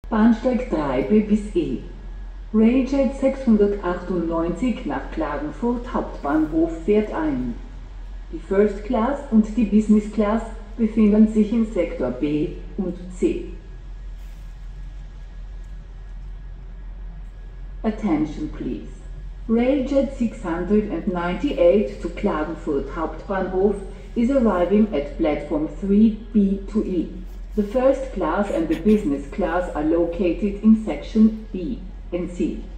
Bahnsteig 3b bis E. Railjet 698 nach Klagenfurt Hauptbahnhof fährt ein. Die First Class und die Business Class befinden sich in Sektor B und C. Attention please. Railjet 698 to Klagenfurt Hauptbahnhof is arriving at platform 3B to E. The first class and the business class are located in section B and C.